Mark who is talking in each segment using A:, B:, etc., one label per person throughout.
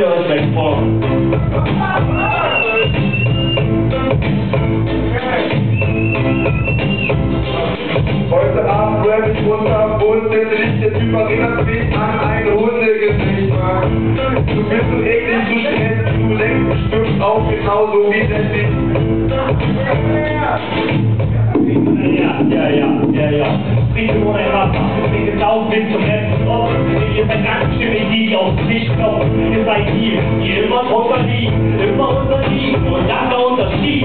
A: euch gleich vor.
B: Heute Abend werde ich unterbunden, liegt der Typ erinnert mich an ein Hundegesicht. Du bist so eklig, so schnell, du lenkst bestimmt auch genauso wie der Ding.
A: Ja. Friede ohne Wasser, deswegen Daumen bis zum letzten Ort. Ihr seid ganz stimmig, die auf den Tisch klopfen. Ihr seid die immer drunter liegen, immer unterliegen und dann der Unterschied.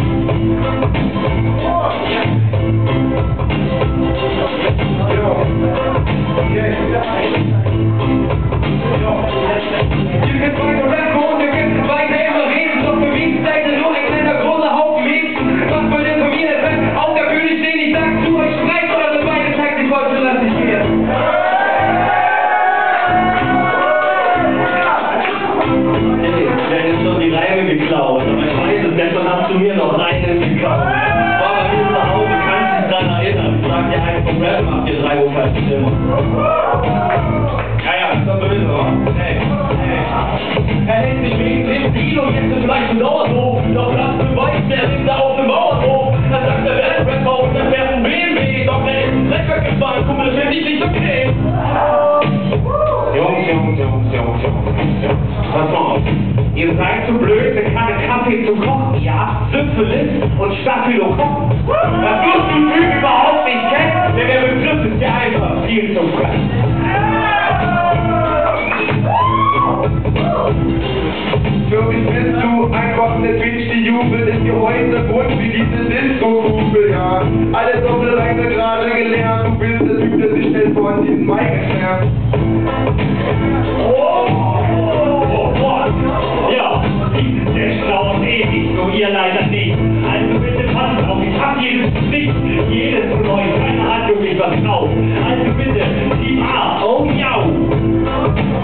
B: Ihr könnt weiter rappen und ihr könnt weiter immer reden, doch für mich seid ihr nur ein kleiner großer Haufen Mädchen. Was wollt ihr von mir denn? Auf der Bühne stehen, ich sag zu euch, schreit oder das beide zeigt die Teufel, lass ich gehen.
A: Hey, der ist schon die Reime geklaut, aber ich weiß es, gestern hast du mir noch einen gekauft. War bei mir zu Hause, kannst dich dran erinnern. Ich sag dir einen vom Rap, macht dir 3 Uhr falsche Stimme. Ja, ist doch böse, oder? Hey. Er hält sich wegen dem Deal und jetzt ist vielleicht ein Dauerhof. Doch das beweist, er liegt da auf dem Bauernhof. Dann sagt er, wer ist Rapper und dann fährt ein BMW. Doch er ist ein Trecker gefahren, Kumpel, das finde ich nicht okay. Jungs. Pass mal auf. Ihr seid zu blöd, eine Kanne Kaffee zu kochen, ja? Syphilis und Staphylokokken. Das muss die Typ überhaupt nicht kennen, denn der Begriff ist ja einfach viel zu krass.
B: Für mich bist du einfach eine Bitch, die jubelt, ist hier heute bunt wie diese Disco-Kugel, ja. Alle Doppelreiter gerade gelernt, du bist der Typ, der sich schnell vor diesen Mic erklärt.
A: Ja, der Schlauch ewig, so ihr leider nicht. Also bitte passt auf, ich hab jedes Gesicht, jedes von euch, keine Ahnung, ich was drauf. Also bitte, Team A, oh ja.